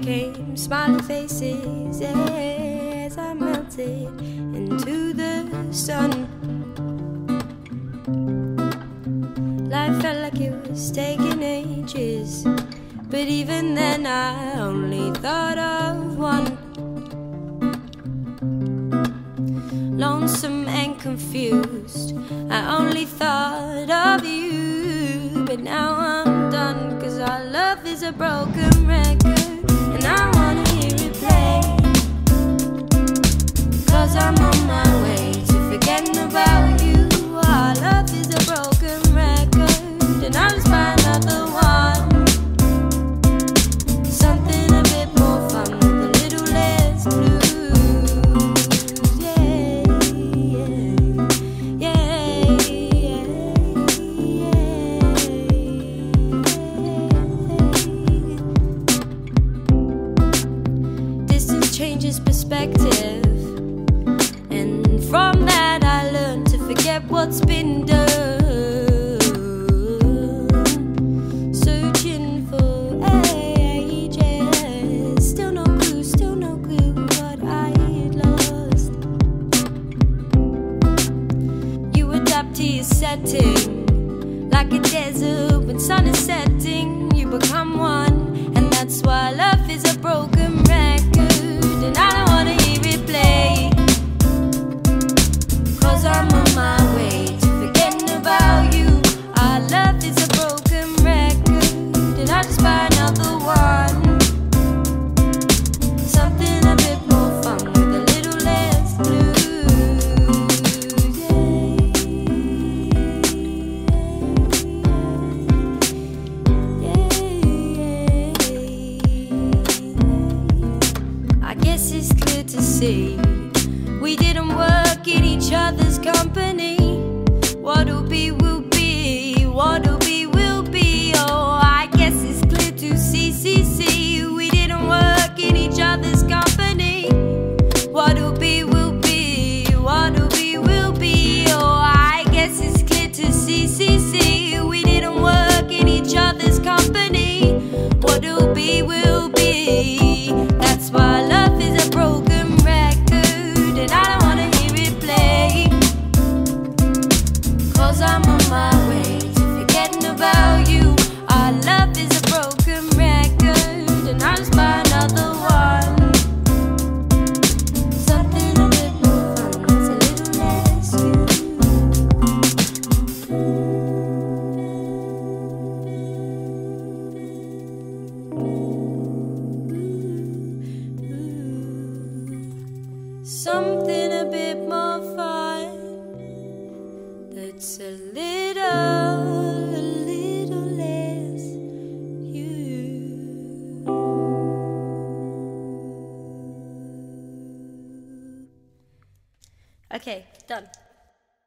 became smiling faces as I melted into the sun. Life felt like it was taking ages, but even then I only thought of one. Lonesome and confused, I only thought of you. But now I'm done, 'cause our love is a broken record, and I wanna hear it play. 'Cause I'm on my way to forgetting about you. Our love is a broken record, and I'll just buy another one. Something a bit more fun with a little less blues. Changes perspective, and from that I learned to forget what's been done. Searching for ages, still no clue what I had lost. You adapt to your setting like a desert when sun is setting. You become one, and that's why love is a broken record, and I don't wanna hear it play. 'Cause I'm on my way to forgetting about you. Our love is a broken record, and I'll just buy another one. Something a bit more fun with a little less blues. I guess it's clear to see we didn't work in each other's company. What'll be will be, what'll be will be. Oh, I guess it's clear to see we didn't work in each other's company. What'll be will be, what'll be will be. Oh, I guess it's clear to see we didn't work in each other's company. What'll be will be. That's why love is a broken record, and I don't wanna hear it play. 'Cause I'm on my way to forgetting about you. Our love is a broken record, and I'll just buy another one. Something a bit more fun, that's a little less you. Something a bit more fun, that's a little less you. Okay, done.